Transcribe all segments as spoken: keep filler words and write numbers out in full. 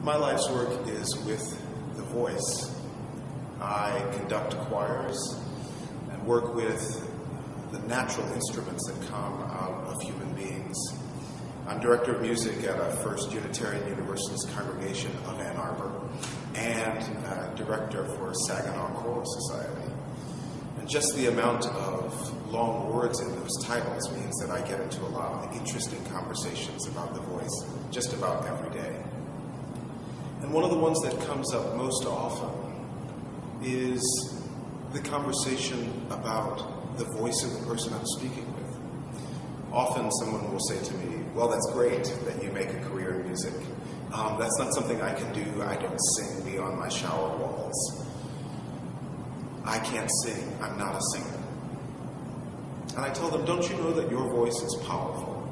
My life's work is with the voice. I conduct choirs and work with the natural instruments that come out of human beings. I'm director of music at a First Unitarian Universalist congregation of Ann Arbor and uh, director for Saginaw Choral Society. And just the amount of long words in those titles means that I get into a lot of interesting conversations about the voice just about every day. And one of the ones that comes up most often is the conversation about the voice of the person I'm speaking with. Often someone will say to me, well, that's great that you make a career in music. Um, that's not something I can do. I don't sing beyond my shower walls. I can't sing. I'm not a singer. And I tell them, don't you know that your voice is powerful?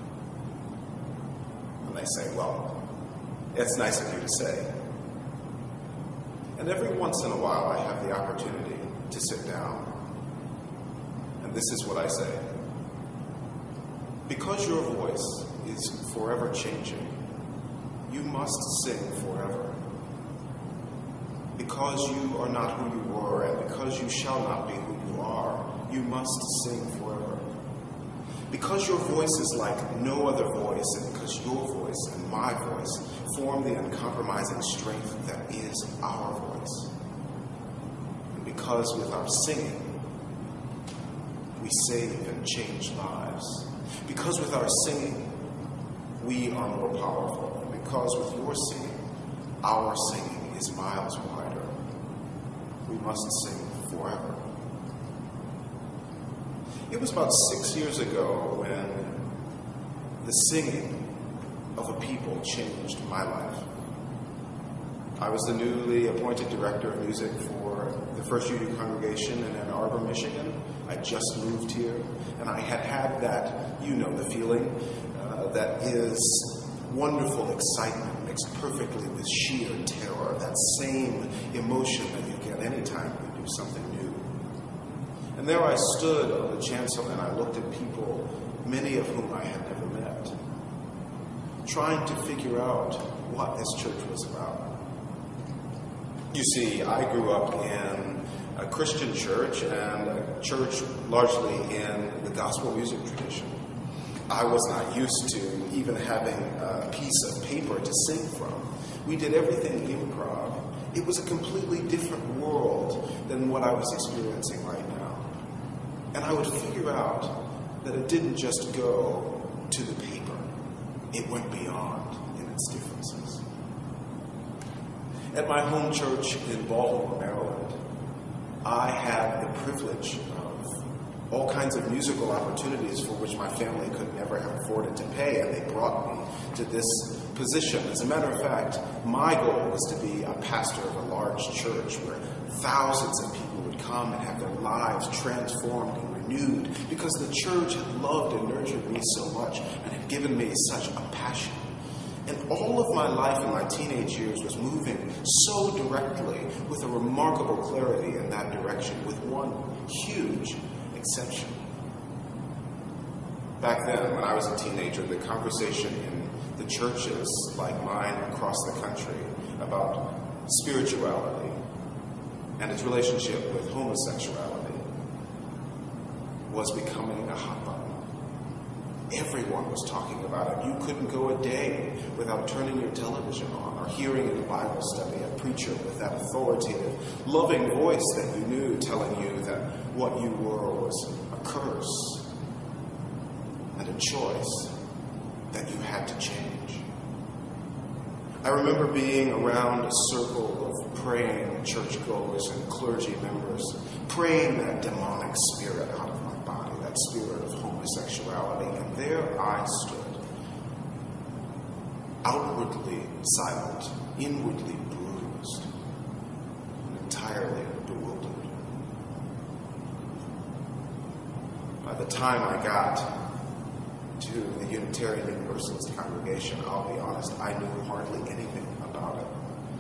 And they say, well, it's nice of you to say. And every once in a while I have the opportunity to sit down. And this is what I say. Because your voice is forever changing, you must sing forever. Because you are not who you were, and because you shall not be who you are, you must sing forever. Because your voice is like no other voice, and because your voice and my voice form the uncompromising strength that is our voice. And because with our singing, we save and change lives. Because with our singing, we are more powerful. And because with your singing, our singing is miles wider. We must sing forever. It was about six years ago when the singing of a people changed my life. I was the newly appointed director of music for the First U U congregation in Ann Arbor, Michigan. I just moved here, and I had had that, you know, the feeling uh, that is wonderful excitement mixed perfectly with sheer terror, that same emotion that you get anytime you do something new. And there I stood on the chancel, and I looked at people, many of whom I had never met, trying to figure out what this church was about. You see, I grew up in a Christian church, and a church largely in the gospel music tradition. I was not used to even having a piece of paper to sing from. We did everything improv. It was a completely different world than what I was experiencing right now. And I would figure out that it didn't just go to the paper. It went beyond in its differences. At my home church in Baltimore, Maryland, I had the privilege of all kinds of musical opportunities for which my family could never have afforded to pay, and they brought me to this position. As a matter of fact, my goal was to be a pastor of a large church where thousands of people would come and have their lives transformed and renewed because the church had loved and nurtured me so much and had given me such a passion. And all of my life in my teenage years was moving so directly with a remarkable clarity in that direction, with one huge exception. Back then, when I was a teenager, the conversation in the churches like mine across the country about spirituality and its relationship with homosexuality was becoming a hot button. Everyone was talking about it. You couldn't go a day without turning your television on or hearing in a Bible study a preacher with that authoritative, loving voice that you knew telling you that what you were was a curse and a choice that you had to change. I remember being around a circle of praying churchgoers and clergy members, praying that demonic spirit out of my body, that spirit of homosexuality, and there I stood, outwardly silent, inwardly bruised, and entirely bewildered. By the time I got to the Unitarian Universalist congregation, I'll be honest, I knew hardly anything about it.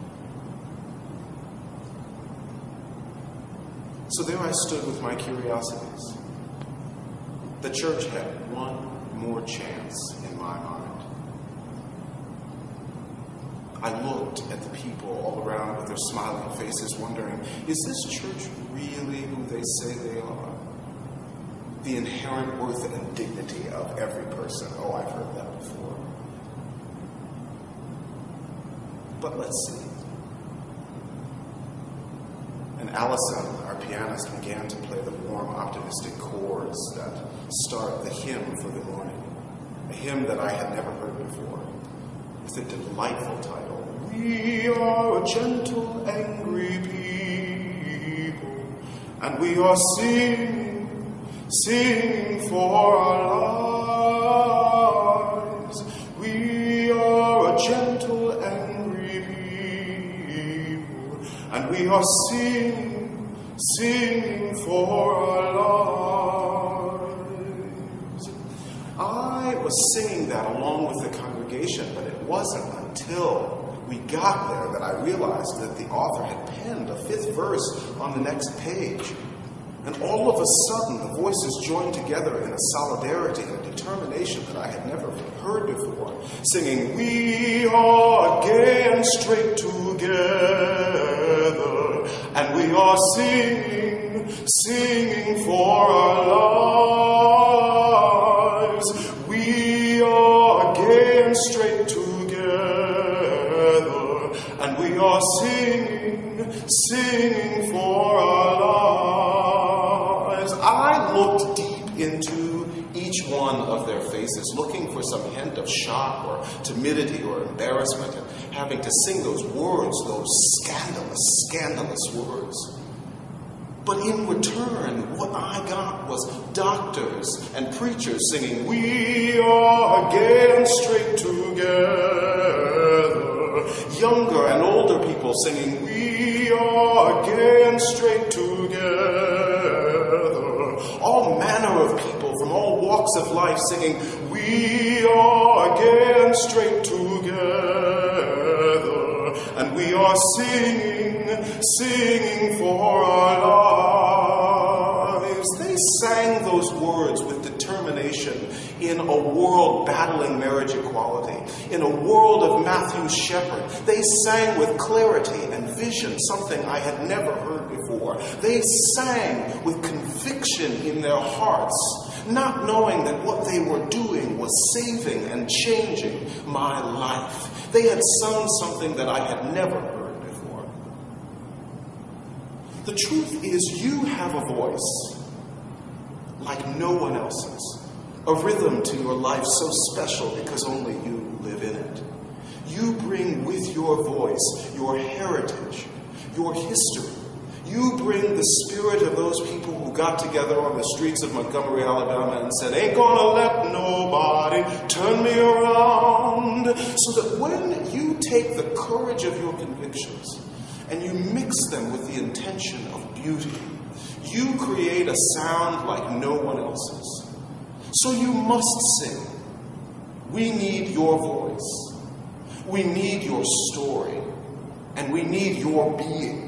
So there I stood with my curiosities. The church had one more chance in my mind. I looked at the people all around with their smiling faces, wondering, is this church really who they say they are? The inherent worth and dignity of every person. Oh, I've heard that before. But let's see. And Allison, our pianist, began to play the warm, optimistic chords that start the hymn for the morning. A hymn that I had never heard before, with a delightful title. We are a gentle, angry people, and we are singing, singing for our lives. We are a gentle, angry people, and we are singing, singing for our lives. I was singing that along with the congregation, but it wasn't until we got there that I realized that the author had penned a fifth verse on the next page. And all of a sudden, the voices joined together in a solidarity and a determination that I had never heard before, singing, we are gay and straight together, and we are singing, singing for our lives. We are gay and straight together, and we are singing, singing for our lives. I looked deep into each one of their faces, looking for some hint of shock or timidity or embarrassment, and having to sing those words, those scandalous, scandalous words. But in return, what I got was doctors and preachers singing, we are gay and straight together. Younger and older people singing, we are gay and straight together. All manner of people from all walks of life singing, we are gay and straight together. And we are singing, singing for our lives. They sang those words with determination in a world battling marriage equality, in a world of Matthew Shepard. They sang with clarity and vision, something I had never heard before. They sang with conviction in their hearts, not knowing that what they were doing was saving and changing my life. They had sung something that I had never heard before. The truth is, you have a voice like no one else's, a rhythm to your life so special because only you live in it. You bring with your voice your heritage, your history. You bring the spirit of those people who got together on the streets of Montgomery, Alabama and said, ain't gonna let nobody turn me around. So that when you take the courage of your convictions and you mix them with the intention of beauty, you create a sound like no one else's. So you must sing. We need your voice. We need your story. And we need your being.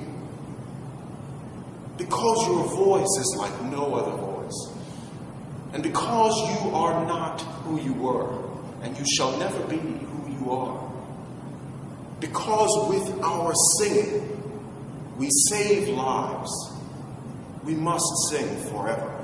Because your voice is like no other voice. And because you are not who you were, and you shall never be who you are. Because with our singing, we save lives. We must sing forever.